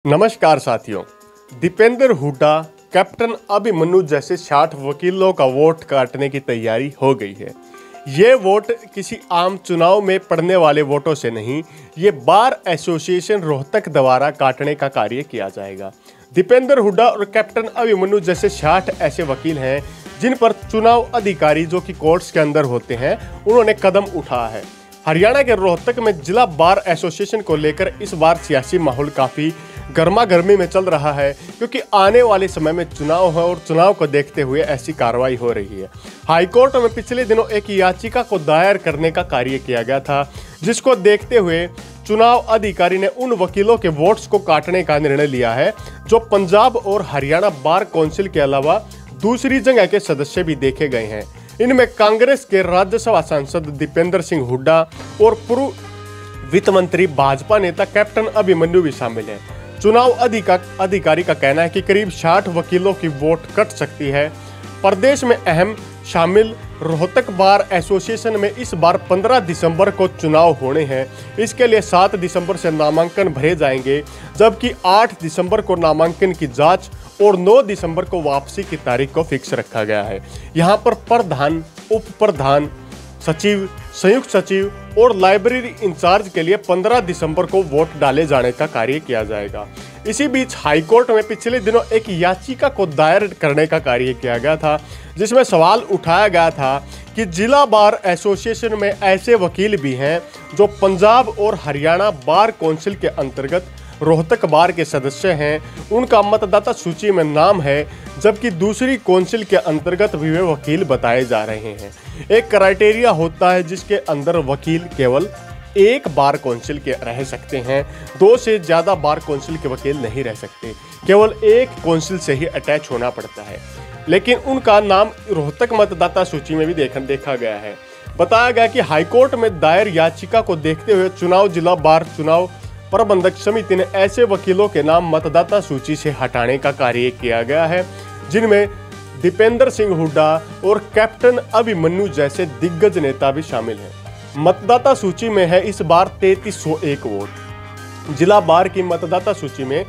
नमस्कार साथियों। दीपेंद्र हुड्डा, कैप्टन अभिमन्यु जैसे 60 वकीलों का वोट काटने की तैयारी हो गई है। ये वोट किसी आम चुनाव में पड़ने वाले वोटों से नहीं, ये बार एसोसिएशन रोहतक द्वारा काटने का कार्य किया जाएगा। दीपेंद्र हुड्डा और कैप्टन अभिमन्यु जैसे 60 ऐसे वकील हैं जिन पर चुनाव अधिकारी जो कि कोर्ट्स के अंदर होते हैं, उन्होंने कदम उठाया है। हरियाणा के रोहतक में जिला बार एसोसिएशन को लेकर इस बार सियासी माहौल काफ़ी गर्मा गर्मी में चल रहा है, क्योंकि आने वाले समय में चुनाव है और चुनाव को देखते हुए ऐसी कार्रवाई हो रही है। हाईकोर्ट में पिछले दिनों एक याचिका को दायर करने का कार्य किया गया था, जिसको देखते हुए चुनाव अधिकारी ने उन वकीलों के वोट्स को काटने का निर्णय लिया है जो पंजाब और हरियाणा बार काउंसिल के अलावा दूसरी जगह के सदस्य भी देखे गए हैं। इनमें कांग्रेस के राज्यसभा सांसद दीपेंद्र सिंह हुड्डा और पूर्व वित्त मंत्री भाजपा नेता कैप्टन अभिमन्यु भी शामिल हैं। चुनाव अधिकारी का कहना है कि करीब 60 वकीलों की वोट कट सकती है। प्रदेश में अहम शामिल रोहतक बार एसोसिएशन में इस बार 15 दिसंबर को चुनाव होने हैं। इसके लिए 7 दिसंबर से नामांकन भरे जाएंगे, जबकि 8 दिसंबर को नामांकन की जांच और 9 दिसंबर को वापसी की तारीख को फिक्स रखा गया है। यहां पर प्रधान, उप प्रधान, सचिव, संयुक्त सचिव और लाइब्रेरी इंचार्ज के लिए 15 दिसंबर को वोट डाले जाने का कार्य किया जाएगा। इसी बीच हाईकोर्ट में पिछले दिनों एक याचिका को दायर करने का कार्य किया गया था, जिसमें सवाल उठाया गया था कि जिला बार एसोसिएशन में ऐसे वकील भी हैं जो पंजाब और हरियाणा बार काउंसिल के अंतर्गत रोहतक बार के सदस्य हैं, उनका मतदाता सूची में नाम है, जबकि दूसरी काउंसिल के अंतर्गत भी वे वकील बताए जा रहे हैं। एक क्राइटेरिया होता है जिसके अंदर वकील केवल एक बार काउंसिल के रह सकते हैं, 2 से ज़्यादा बार काउंसिल के वकील नहीं रह सकते, केवल एक काउंसिल से ही अटैच होना पड़ता है। लेकिन उनका नाम रोहतक मतदाता सूची में भी देखा गया है। बताया गया कि हाईकोर्ट में दायर याचिका को देखते हुए चुनाव जिला बार चुनाव प्रबंधक समिति ने ऐसे वकीलों के नाम मतदाता सूची से हटाने का कार्य किया गया है, जिनमें दीपेंद्र सिंह हुड्डा और कैप्टन अभिमन्यु जैसे दिग्गज नेता भी शामिल हैं। मतदाता सूची में है इस बार 3301 वोट। जिला बार की मतदाता सूची में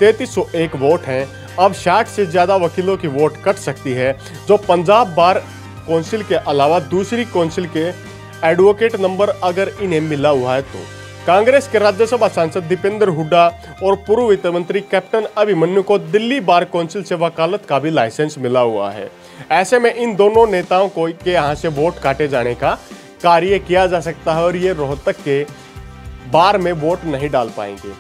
3301 वोट हैं। अब 60 से ज़्यादा वकीलों की वोट कट सकती है, जो पंजाब बार काउंसिल के अलावा दूसरी काउंसिल के एडवोकेट नंबर अगर इन्हें मिला हुआ है तो। कांग्रेस के राज्यसभा सांसद दीपेंद्र हुड्डा और पूर्व वित्त मंत्री कैप्टन अभिमन्यु को दिल्ली बार काउंसिल से वकालत का भी लाइसेंस मिला हुआ है। ऐसे में इन दोनों नेताओं को के यहाँ से वोट काटे जाने का कार्य किया जा सकता है और ये रोहतक के बार में वोट नहीं डाल पाएंगे।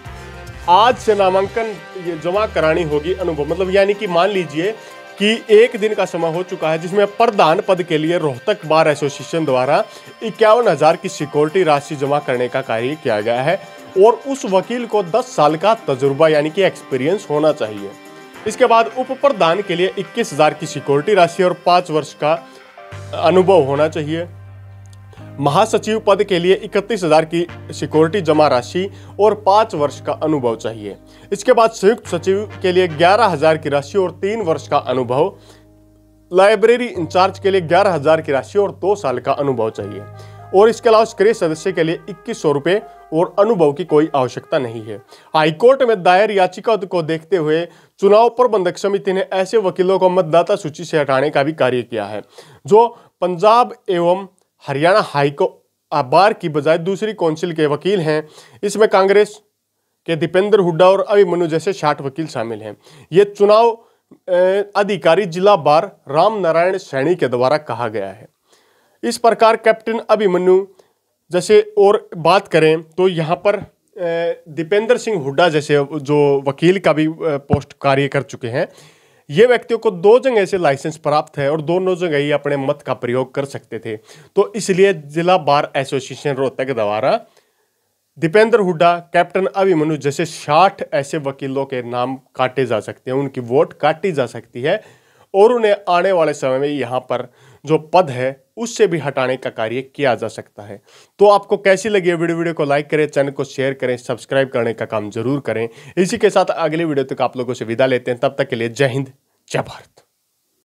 आज से नामांकन जमा करानी होगी अनुभव, मतलब यानी कि मान लीजिए कि एक दिन का समय हो चुका है, जिसमें प्रधान पद के लिए रोहतक बार एसोसिएशन द्वारा 51,000 की सिक्योरिटी राशि जमा करने का कार्य किया गया है और उस वकील को 10 साल का तजुर्बा यानी कि एक्सपीरियंस होना चाहिए। इसके बाद उप प्रधान के लिए 21,000 की सिक्योरिटी राशि और 5 वर्ष का अनुभव होना चाहिए। महासचिव पद के लिए 31,000 की सिक्योरिटी जमा राशि और 5 वर्ष का अनुभव चाहिए। इसके बाद संयुक्त सचिव के लिए 11,000 की राशि और 3 वर्ष का अनुभव। लाइब्रेरी इंचार्ज के लिए 11,000 की राशि और 2 साल का अनुभव चाहिए। और इसके अलावा सक्रिय सदस्य के लिए 2100 रुपये और अनुभव की कोई आवश्यकता नहीं है। हाईकोर्ट में दायर याचिका को देखते हुए चुनाव प्रबंधक समिति ने ऐसे वकीलों को मतदाता सूची से हटाने का भी कार्य किया है, जो पंजाब एवं हरियाणा बार की बजाय दूसरी काउंसिल के वकील हैं। इसमें कांग्रेस के दीपेंद्र हुड्डा और अभिमन्यु जैसे 60 वकील शामिल हैं। ये चुनाव अधिकारी जिला बार राम नारायण सैनी के द्वारा कहा गया है। इस प्रकार कैप्टन अभिमन्यु जैसे और बात करें तो यहाँ पर दीपेंद्र सिंह हुड्डा जैसे जो वकील का भी पोस्ट कार्य कर चुके हैं, ये व्यक्तियों को 2 जगह से लाइसेंस प्राप्त है और दोनों जगह ही अपने मत का प्रयोग कर सकते थे। तो इसलिए जिला बार एसोसिएशन रोहतक द्वारा दीपेंद्र हुड्डा, कैप्टन अभिमन्यु जैसे 60 ऐसे वकीलों के नाम काटे जा सकते हैं, उनकी वोट काटी जा सकती है और उन्हें आने वाले समय में यहाँ पर जो पद है उससे भी हटाने का कार्य किया जा सकता है। तो आपको कैसी लगी वीडियो को लाइक करें, चैनल को शेयर करें, सब्सक्राइब करने का काम जरूर करें। इसी के साथ अगले वीडियो तक आप लोगों से विदा लेते हैं। तब तक के लिए जय हिंद, जय भारत।